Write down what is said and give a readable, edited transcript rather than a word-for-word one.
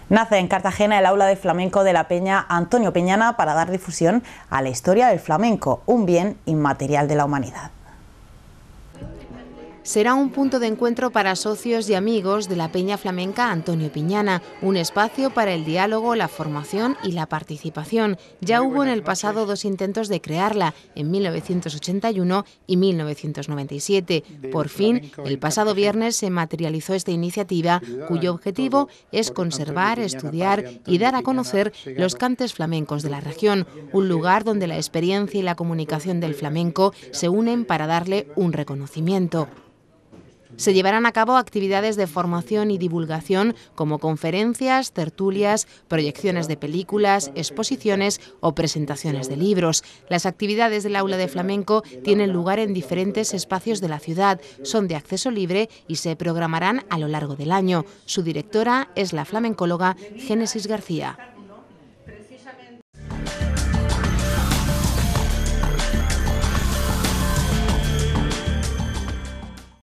Nace en Cartagena el aula de flamenco de la Peña Antonio Piñana para dar difusión a la historia del flamenco, un bien inmaterial de la humanidad. Será un punto de encuentro para socios y amigos de la Peña Flamenca Antonio Piñana, un espacio para el diálogo, la formación y la participación. Ya hubo en el pasado 2 intentos de crearla, en 1981 y 1997. Por fin, el pasado viernes se materializó esta iniciativa, cuyo objetivo es conservar, estudiar y dar a conocer los cantes flamencos de la región, un lugar donde la experiencia y la comunicación del flamenco se unen para darle un reconocimiento. Se llevarán a cabo actividades de formación y divulgación como conferencias, tertulias, proyecciones de películas, exposiciones o presentaciones de libros. Las actividades del aula de flamenco tienen lugar en diferentes espacios de la ciudad, son de acceso libre y se programarán a lo largo del año. Su directora es la flamencóloga Génesis García.